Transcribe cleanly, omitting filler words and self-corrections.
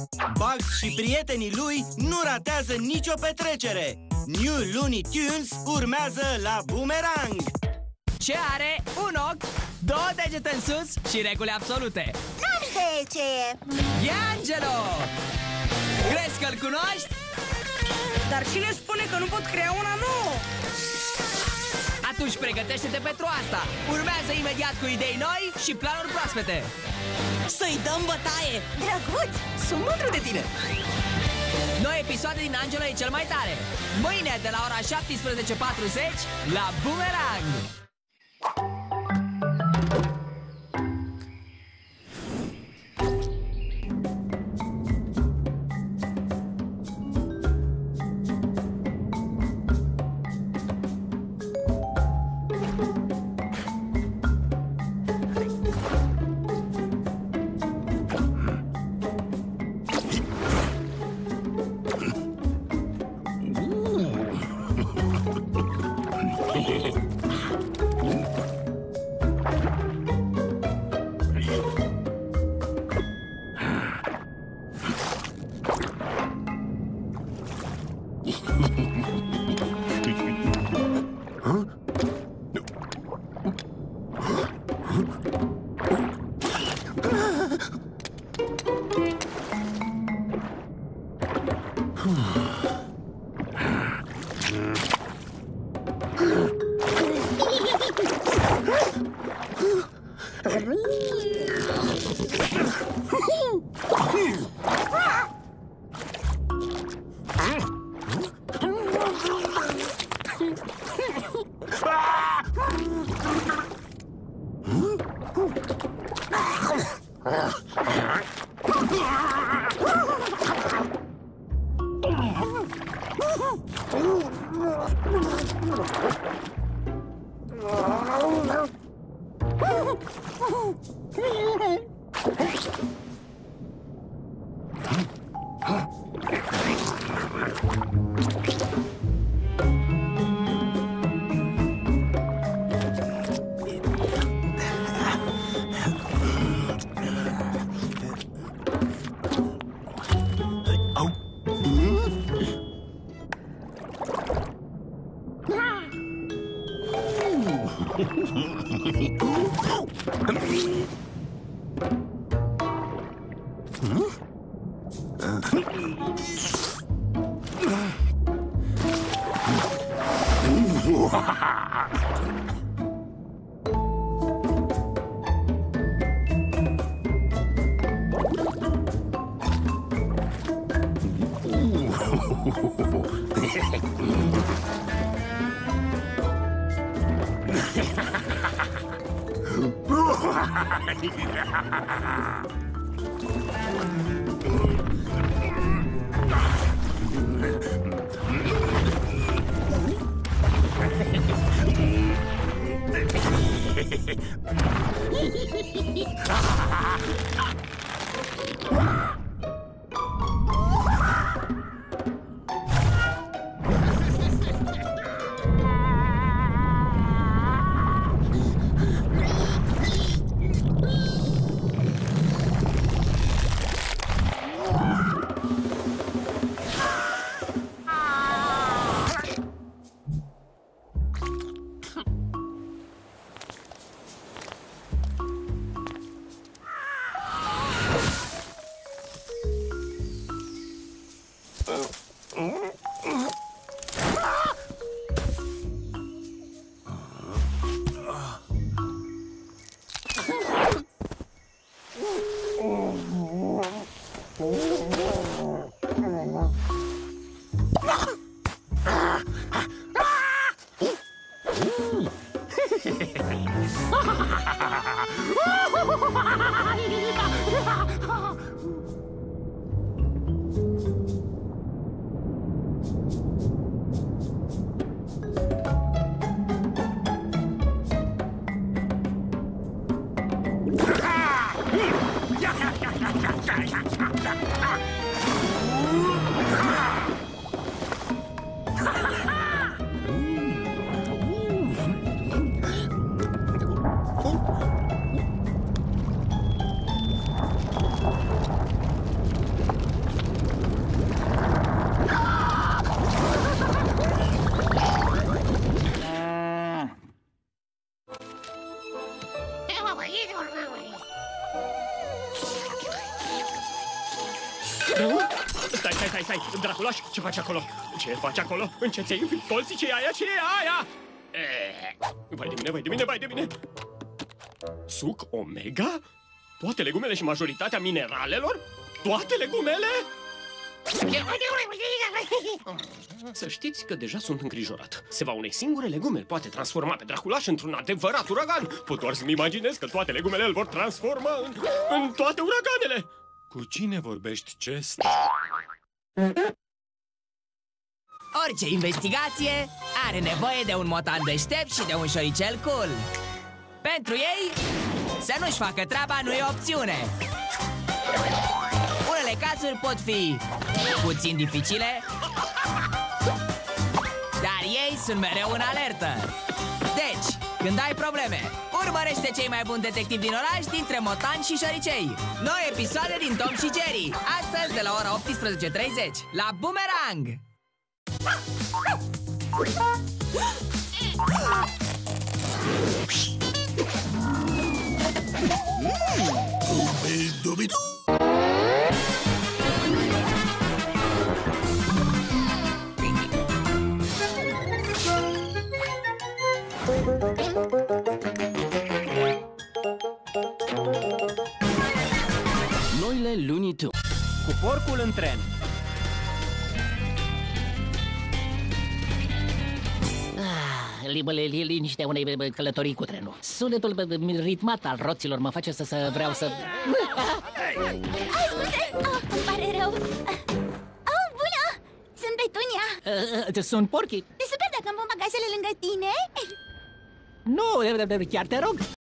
Bugs și prietenii lui nu ratează nicio petrecere. New Looney Tunes urmează la Boomerang. Ce are un ochi, 2 degete în sus și reguli absolute. N-am idee ce e. E Angelo! Crezi că-l cunoști? Dar cine spune că nu pot crea una nouă? Atunci pregătește-te pentru asta. Urmează imediat cu idei noi și planuri proaspete. Să-i dăm bătaie! Drăguț! Sunt mândru de tine! Noi episoade din Angelo e cel mai tare. Mâine de la ora 17:40 la Boomerang. Stai, Draculaș, ce faci acolo? Ce faci acolo? În ce ți-ai iubit colții? Ce e aia? Ce e aia? Vai de mine! Suc omega? Toate legumele și majoritatea mineralelor? Toate legumele? Să știți că deja sunt îngrijorat. Seva unei singure legume îl poate transforma pe Draculaș într-un adevărat uragan. Pot doar să-mi imaginez că toate legumele îl vor transforma în toate uraganele. Cu cine vorbești, Chester? Orice investigație are nevoie de un motan deștept și de un șoricel cool. Pentru ei, să nu-și facă treaba nu e opțiune. Unele cazuri pot fi puțin dificile, dar ei sunt mereu în alertă. Deci, când ai probleme, urmărește cei mai buni detectivi din oraș dintre motani și șoricei. Noi episoade din Tom și Jerry, astăzi de la ora 18:30 la Boomerang. Noile Looney Tunes. Cu porcul în tren. Liniștea unei călătorii cu trenul. Sunetul ritmat al roților mă face să vreau să... Scuze! Îmi pare rău! Bună! Sunt Petunia! Sunt porcii. E super dacă îmi pun bagajele lângă tine! Nu, chiar te rog.